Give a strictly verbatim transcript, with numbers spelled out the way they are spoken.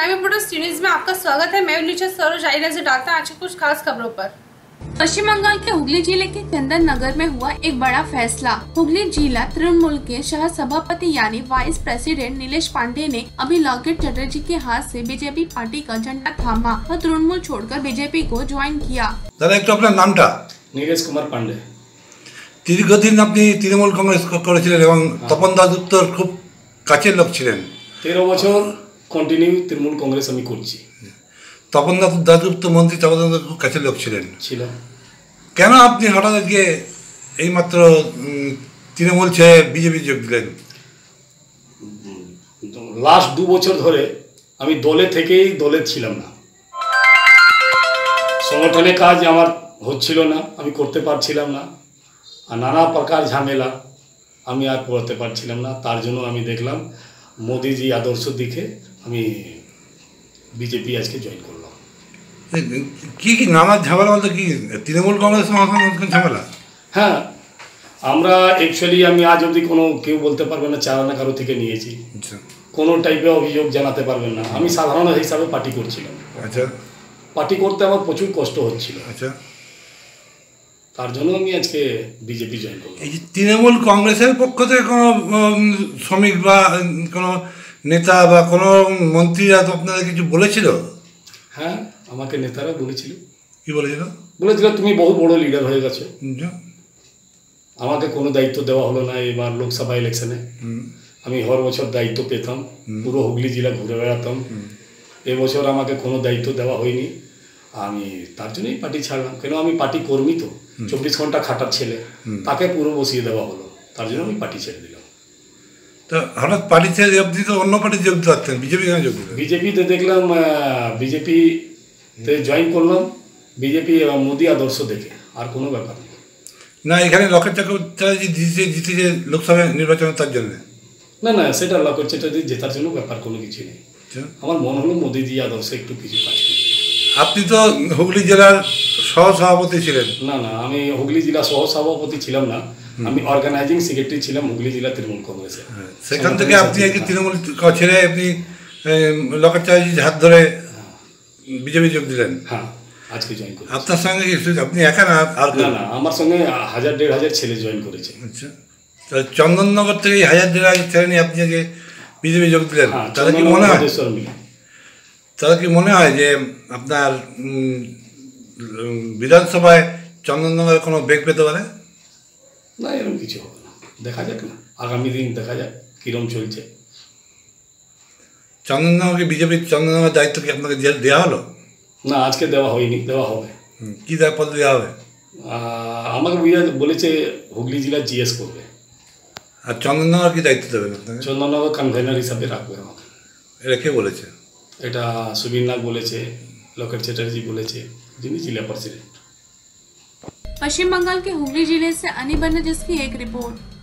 Prime reporters news में आपका स्वागत है। मैं नीचे सरोज आई नजर डालता आज कुछ खास खबरों पर। पश्चिम बंगाल के हुगली जिले के चंदन नगर में हुआ एक बड़ा फैसला। हुगली जिला तृणमूल के सह सभापति यानी वाइस प्रेसिडेंट नीलेश पांडे ने अभी लॉकेट चटर्जी के हाथ से बीजेपी पार्टी का झंडा थामा और तृणमूल छोड़कर बीजेपी को ज्वाइन किया। दादा एक तो अपना नामटा नीलेश कुमार पांडे। दीर्घदिन अपनी तृणमूल कांग्रेस করেছিলেন এবং তপন দাসগুপ্তর খুব কাছের লোক ছিলেন। তেরো বছর কন্টিনিউ তৃণমূল কংগ্রেস আমি করছি। তপন দাসগুপ্ত মন্ত্রী তপন দাসগুপ্ত খুব কাছের লোক ছিলেন। ছিল। কেন আপনি হঠাৎ গিয়ে এইমাত্র তৃণমূল ছেড়ে বিজেপি যোগ দিলেন? লাস্ট দু বছর ধরে আমি দলে থেকেই দলে ছিলাম না। সংগঠনের কাজ আমার হচ্ছিল না, আমি করতে পারছিলাম না, আর নানা প্রকার ঝামেলা আমি আর করতে পারছিলাম না। তার জন্য আমি দেখলাম মোদিজি আদর্শ দিকে আমি বিজেপি আজকে জয়েন করলাম। কি কি নানা ঝামেলা বলতে কি তৃণমূল কংগ্রেস ঝামেলা? হ্যাঁ, আমরা অ্যাকচুয়ালি আমি আজ অবধি কোনো কেউ বলতে পারবে না চালানা কারো থেকে নিয়েছি, কোনো টাইপের অভিযোগ জানাতে পারবেন না। আমি সাধারণ হিসাবে পার্টি করছিলাম। আচ্ছা। পার্টি করতে আমার প্রচুর কষ্ট হচ্ছিল। আচ্ছা। তার জন্য আমি আজকে বিজেপি জয়েন করলাম। এই যে তৃণমূল কংগ্রেসের পক্ষ থেকে কোনো শ্রমিক বা কোনো নেতা বা কোনো মন্ত্রীরা তো আপনাদের কিছু বলেছিল? হ্যাঁ, আমাকে নেতারা বলেছিল। কি বলেছিল? বলেছিল তুমি বহু বড় লিডার হয়ে গেছো, আমাকে কোনো দায়িত্ব দেওয়া হলো না। এবার লোকসভা ইলেকশনে আমি হর বছর দায়িত্ব পেতাম, পুরো হুগলি জেলা ঘুরে বেড়াতাম। এবছর আমাকে কোনো দায়িত্ব দেওয়া হয়নি, আমি তার জন্যই পার্টি ছাড়লাম। কেন আমি পার্টি কর্মী, তো চব্বিশ ঘন্টা খাটার ছেলে, তাকে পুরো বসিয়ে দেওয়া হলো, তার জন্য আমি পার্টি ছেড়ে দিলাম। তো হঠাৎ পার্টি ছেড়ে আপনি তো অন্য পার্টি যোগ দিতেন, বিজেপি কেন যোগ দিলেন? বিজেপিতে দেখলাম, বিজেপিতে জয়েন করলাম বিজেপি এবং মোদি আদর্শ দেখে, আর কোনো ব্যাপার নেই। না, এখানে লকেট চ্যাটার্জি জিতে জিতেছে লোকসভা নির্বাচনে, তার জন্য না না সেটা লকেট চ্যাটার্জি জেতার জন্য ব্যাপার কোনো কিছু নেই। আমার মনে হলো মোদিজি আদর্শে একটু কিছু কাজ করি। আপনি তো হুগলি জেলার সহ সভাপতি ছিলেন। না না, আমি হুগলি জেলা সহ সভাপতি ছিলাম না, আমি অর্গানাইজিং সেক্রেটারি ছিলাম হুগলি জেলা তৃণমূল কংগ্রেসের। সেখান থেকে আপনি একটি তৃণমূল ছেড়ে আপনি লকেট চ্যাটার্জির হাত ধরে বিজেপি যোগ দিলেন। হ্যাঁ, আজকে জয়েন করি। আপনার সঙ্গে আপনি একা না? আর না না, আমার সঙ্গে হাজার দেড় হাজার ছেলে জয়েন করেছে। আচ্ছা, চন্দননগর থেকে হাজার দেড় হাজার ছেলে নিয়ে আপনি আজকে বিজেপি যোগ দিলেন। তাহলে কি মনে হয় তাহলে কি মনে হয় যে আপনার বিধানসভায় চন্দননগরের কোনো বেগ পেতে পারে? না, এরকম কিছু হবে না, দেখা যাক না, আগামী দিন দেখা যাক কিরম চলছে। চন্দননগরকে বিজেপির চন্দননগরের দায়িত্ব কি আপনাকে দেওয়া হলো? না, আজকে দেওয়া হয়নি, দেওয়া হবে। কী দায়িত্ব দেওয়া হবে? আমাকে বলেছে হুগলি জেলার জিএস করবে। আর চন্দননগর কি দায়িত্ব দেবেন আপনাকে? চন্দননগর কনভেনার হিসাবে রাখবে আমাকে। এটা কে বলেছে? এটা সুবীর নাগ বলেছে, লকেট চ্যাটার্জি বলেছে, যিনি जिला प्रेसिडेंट। पश्चिम बंगाल के हुगली जिले से अनी बनर्जिस की एक रिपोर्ट।